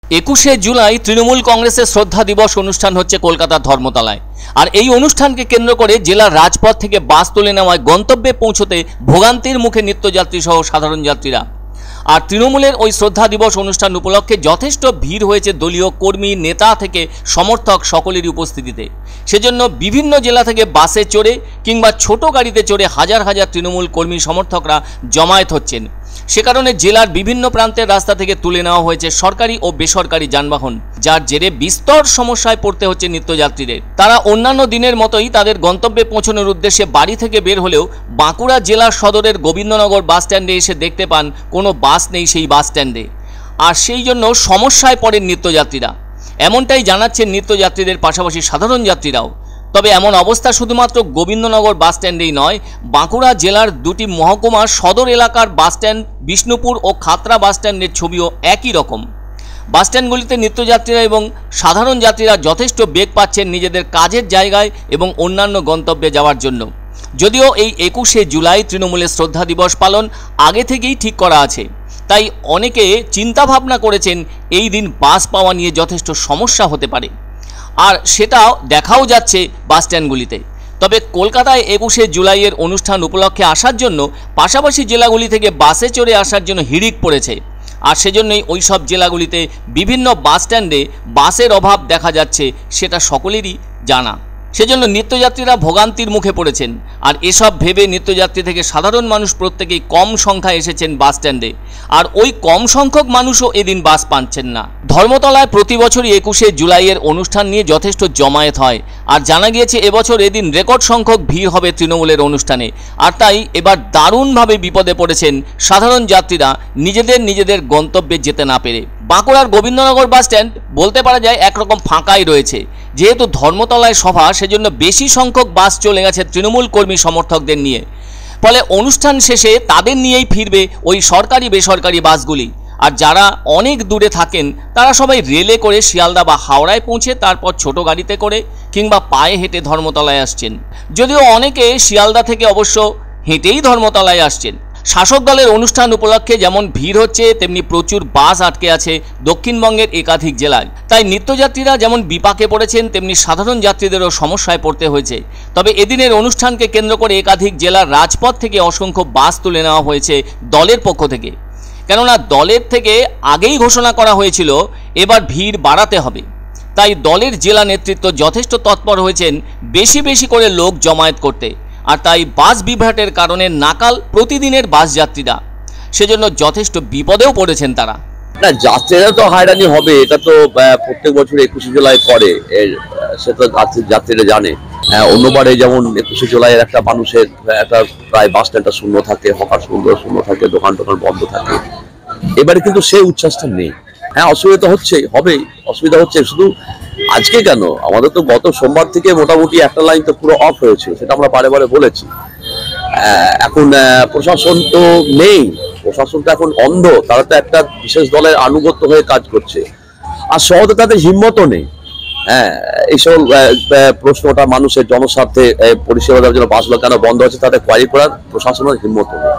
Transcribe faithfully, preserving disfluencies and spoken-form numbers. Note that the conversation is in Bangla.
একুশে জুলাই তৃণমূল কংগ্রেসের শ্রদ্ধা দিবস অনুষ্ঠান হচ্ছে কলকাতার ধর্মতলায়। আর এই অনুষ্ঠানকে কেন্দ্র করে জেলার রাজপথ থেকে বাস তুলে নেওয়ায় গন্তব্যে পৌঁছতে ভোগান্তির মুখে নিত্যযাত্রী সহ সাধারণ যাত্রীরা। আর তৃণমূলের ওই শ্রদ্ধা দিবস অনুষ্ঠান উপলক্ষে যথেষ্ট ভিড় হয়েছে দলীয় কর্মী, নেতা থেকে সমর্থক সকলেরই উপস্থিতিতে। সেজন্য বিভিন্ন জেলা থেকে বাসে চড়ে কিংবা ছোট গাড়িতে চড়ে হাজার হাজার তৃণমূল কর্মী সমর্থকরা জমায়েত হচ্ছেন। সে কারণে জেলার বিভিন্ন প্রান্তের রাস্তা থেকে তুলে নেওয়া হয়েছে সরকারি ও বেসরকারি যানবাহন, যার জেরে বিস্তর সমস্যায় পড়তে হচ্ছে নিত্যযাত্রীদের। তারা অন্যান্য দিনের মতোই তাদের গন্তব্যে পৌঁছানোর উদ্দেশ্যে বাড়ি থেকে বের হলেও বাঁকুড়া জেলার সদরের গোবিন্দনগর বাস স্ট্যান্ডে এসে দেখতে পান কোনো বাস নেই সেই বাস স্ট্যান্ডে। আর সেই জন্য সমস্যায় পড়েন নিত্যযাত্রীরা। এমনটাই জানাচ্ছেন নিত্যযাত্রীদের পাশাপাশি সাধারণ যাত্রীরাও। তবে এমন অবস্থা শুধুমাত্র গোবিন্দনগর বাস স্ট্যান্ডেই নয়, বাঁকুড়া জেলার দুটি মহকুমার সদর এলাকার বাস স্ট্যান্ড বিষ্ণুপুর ও খাতড়া বাস স্ট্যান্ডের ছবিও একই রকম। বাস স্ট্যান্ডগুলিতে নিত্যযাত্রীরা এবং সাধারণ যাত্রীরা যথেষ্ট বেগ পাচ্ছেন নিজেদের কাজের জায়গায় এবং অন্যান্য গন্তব্যে যাওয়ার জন্য। যদিও এই একুশে জুলাই তৃণমূলের শ্রদ্ধা দিবস পালন আগে থেকেই ঠিক করা আছে, তাই অনেকে চিন্তাভাবনা করেছেন এই দিন বাস পাওয়া নিয়ে যথেষ্ট সমস্যা হতে পারে। আর সেটাও দেখাও যাচ্ছে বাস স্ট্যান্ডগুলিতে। তবে কলকাতায় একুশে জুলাইয়ের অনুষ্ঠান উপলক্ষে আসার জন্য পাশাপাশি জেলাগুলি থেকে বাসে চড়ে আসার জন্য হিড়িক পড়েছে। আর সেজন্যই ওই সব জেলাগুলিতে বিভিন্ন বাস স্ট্যান্ডে বাসের অভাব দেখা যাচ্ছে, সেটা সকলেরই জানা। সেজন্য নিত্যযাত্রীরা ভোগান্তির মুখে পড়েছেন। আর এসব ভেবে নিত্যযাত্রী থেকে সাধারণ মানুষ প্রত্যেকেই কম সংখ্যায় এসেছেন বাস স্ট্যান্ডে। আর ওই কম সংখ্যক মানুষও এদিন বাস পাচ্ছেন না। ধর্মতলায় প্রতি বছরই একুশে জুলাইয়ের অনুষ্ঠান নিয়ে যথেষ্ট জমায়েত হয়। আর জানা গিয়েছে এবছর এদিন রেকর্ড সংখ্যক ভিড় হবে তৃণমূলের অনুষ্ঠানে। আর তাই এবার দারুণভাবে বিপদে পড়েছেন সাধারণ যাত্রীরা নিজেদের নিজেদের গন্তব্যে যেতে না পেরে। বাঁকুড়ার গোবিন্দনগর বাস স্ট্যান্ড বলতে পারা যায় একরকম ফাঁকাই রয়েছে। যেহেতু ধর্মতলায় সভা, সেজন্য বেশি সংখ্যক বাস চলে গেছে তৃণমূল কর্মী সমর্থকদের নিয়ে। ফলে অনুষ্ঠান শেষে তাদের নিয়েই ফিরবে ওই সরকারি বেসরকারি বাসগুলি। আর যারা অনেক দূরে থাকেন তারা সবাই রেলে করে শিয়ালদা বা হাওড়ায় পৌঁছে তারপর ছোট গাড়িতে করে কিংবা পায়ে হেঁটে ধর্মতলায় আসছেন। যদিও অনেকে শিয়ালদা থেকে অবশ্য হেঁটেই ধর্মতলায় আসছেন। শাসক দলের অনুষ্ঠান উপলক্ষে যেমন ভিড় হচ্ছে, তেমনি প্রচুর বাস আটকে আছে দক্ষিণবঙ্গের একাধিক জেলায়। তাই নিত্যযাত্রীরা যেমন বিপাকে পড়েছেন, তেমনি সাধারণ যাত্রীদেরও সমস্যায় পড়তে হয়েছে। তবে এদিনের অনুষ্ঠানকে কেন্দ্র করে একাধিক জেলার রাজপথ থেকে অসংখ্য বাস তুলে নেওয়া হয়েছে দলের পক্ষ থেকে। কেননা দলের থেকে আগেই ঘোষণা করা হয়েছিল এবার ভিড় বাড়াতে হবে। তাই দলের জেলা নেতৃত্ব যথেষ্ট তৎপর হয়েছেন বেশি বেশি করে লোক জমায়েত করতে। আর তাই বাস বিভ্রাটের কারণে নাকাল প্রতিদিনের বাস যাত্রীরা। সেজন্য যথেষ্ট বিপদেও পড়েছেন তারা। না, যাত্রীরা তো হয়রানি হবে, এটা তো প্রত্যেক বছর একুশে জুলাই করে, সেটা যাত্রীরা জানে। অন্যবারে যেমন একুশে জুলাইয়ের একটা মানুষের একটা প্রায় বাস স্ট্যান্ডটা শূন্য থাকে, হকার সুন্দর শূন্য থাকে, দোকান টোকান বন্ধ থাকে। এবারে কিন্তু সেই উচ্ছ্বাসটা নেই। হ্যাঁ, অসুবিধা হচ্ছে, হবেই অসুবিধা হচ্ছে। শুধু আজকে কেন, আমাদের তো গত সোমবার থেকে মোটামুটি একটা লাইন তো পুরো অফ হয়েছিল, সেটা আমরা বারে বারে বলেছি। এখন প্রশাসন তো নেই, প্রশাসন তো এখন অন্ধ। তারা তো একটা বিশেষ দলের আনুগত্য হয়ে কাজ করছে, আর সহজে তাদের হিম্মতও নেই। হ্যাঁ, এইসব প্রশ্নটা মানুষের জনস্বার্থে পরিষেবা দেওয়ার জন্য বাসগুলো কেন বন্ধ হচ্ছে তাদের কোয়ারি করার প্রশাসনের হিম্মত নেই।